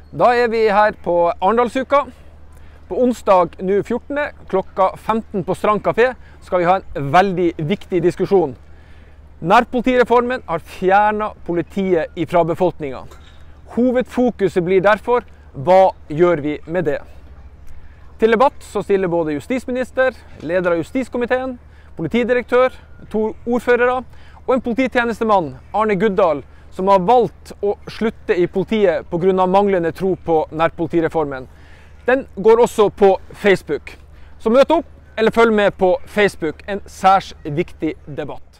Da er vi her på Arendalsuka. På onsdag nå 14. klokka 15 på Strand Café skal vi ha en veldig viktig diskusjon. Nærpolitireformen har fjernet politiet fra befolkningen. Hovedfokuset blir derfor, hva gjør vi med det? Til debatt så stiller både justisminister, leder av justiskomiteen, politidirektør, 2 ordførere og en polititjenestemann, Arne Guddal, som har valgt å slutte i politiet på grunn av manglende tro på nærpolitireformen. Den går også på Facebook. Så møt opp eller følg med på Facebook, en særs viktig debatt.